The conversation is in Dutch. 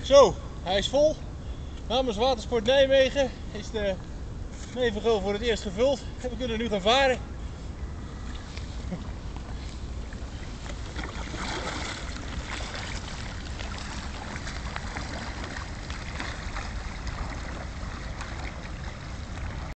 Zo, hij is vol. Namens Watersport Nijmegen is de Nevengo voor het eerst gevuld en we kunnen nu gaan varen.